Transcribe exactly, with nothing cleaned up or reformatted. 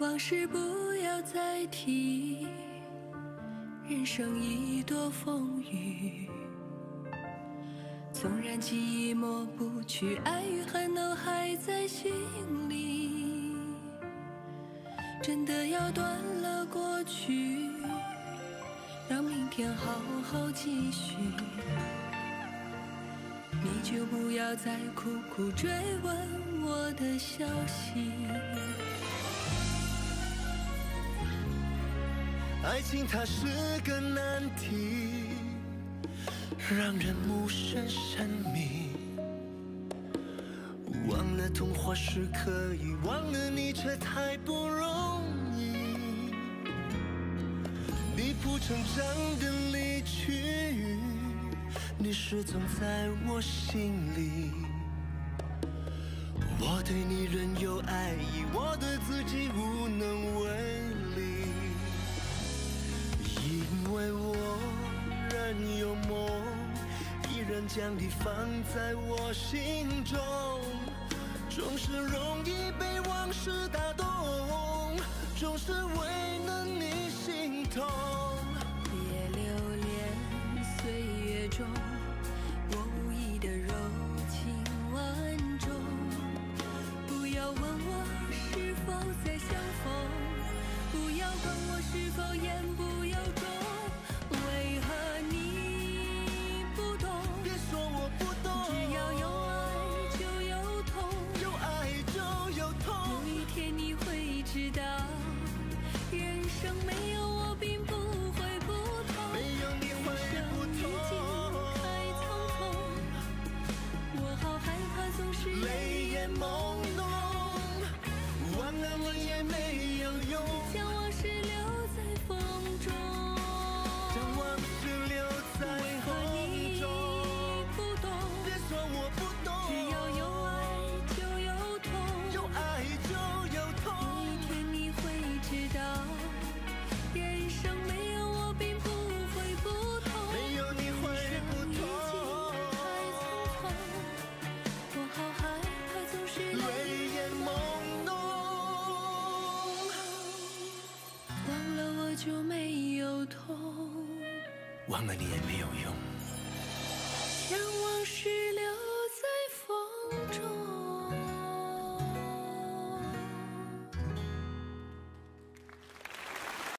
往事不要再提，人生已多风雨。纵然记忆抹不去，爱与恨都还在心里。真的要断了过去，让明天好好继续。你就不要再苦苦追问我的消息。 爱情它是个难题，让人目眩神迷。忘了童话是可以，忘了你却太不容易。你不成长的离去，你始终在我心里。我对你仍有爱意，我对自己无能为力。因为我仍有梦，依然将你放在我心中，总是容易被往事打动，总是为了你心痛。 别留恋岁月中我无意的柔情万种，不要问我是否再相逢，不要管我是否言不由衷。为何你不懂？ 别说我不懂， 只要有爱就有痛， 有爱就有痛。 有一天你会知道，人生没有我并不会不同， 没有你会不同。 已经太匆匆，我好害怕总是泪眼朦胧，忘了你也没有用， 将往事留在风中。 将往事留在为何你风中。 不懂？ 别说我不懂， 只要有爱就有痛， 有爱就有痛。 有一天你会知道，人生没有我并不会不同， 没有你会不已经同。 太匆匆，我好害怕总是泪眼朦胧， 忘了我就没有痛。 忘了你也没有用。